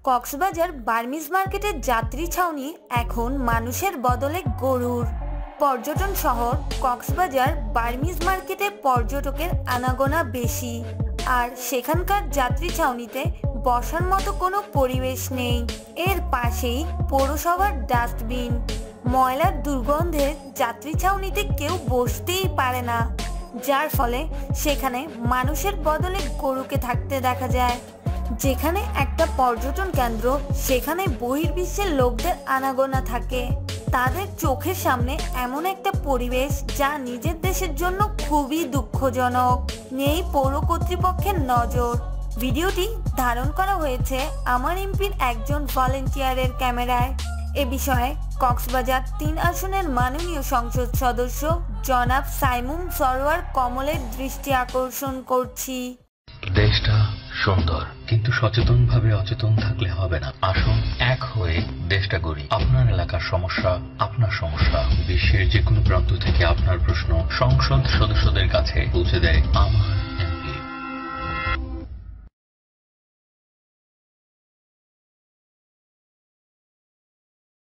Cox's Bazar Burmese মার্কেটের যাত্রী ছাউনি এখন মানুষের বদলে গরুর। পর্যটন শহর কক্সবাজার বার্মিজ মার্কেটে পর্যটকের আনাগোনা বেশি, আর সেখানকার যাত্রী ছাউনিতে বসার মতো কোনো পরিবেশ নেই। এর পাশেই পৌরসভার ডাস্টবিন। ময়লার দুর্গন্ধে যাত্রী ছাউনিতে কেউ বসতেই পারে না, যার ফলে সেখানে মানুষের বদলে গরুকে থাকতে দেখা যায়। যেখানে একটা পর্যটন কেন্দ্র, সেখানে বহির্বিশ্বের লোকদের আনাগোনা থাকে। তাদের চোখের সামনে এমন একটা পরিবেশ যা নিজের দেশের জন্য খুবই দুঃখজনক। নেই পৌর কর্তৃপক্ষের নজর। ভিডিওটি ধারণ করা হয়েছে আমার এমপির একজন ভলেন্টিয়ারের ক্যামেরায়। এ বিষয়ে কক্সবাজার ৩ আসনের মাননীয় সংসদ সদস্য জনাব সাইমুম সরওয়ার কমলের দৃষ্টি আকর্ষণ করছি। দেশটা সুন্দর, কিন্তু সচেতনভাবে অচেতন থাকলে হবে না। আসুন এক হয়ে দেশটা গড়ি। আপনার এলাকার সমস্যা আপনার সমস্যা। বিশ্বের যে কোনো প্রান্ত থেকে আপনার প্রশ্ন সংসদ সদস্যদের কাছে পৌঁছে দেয় আমার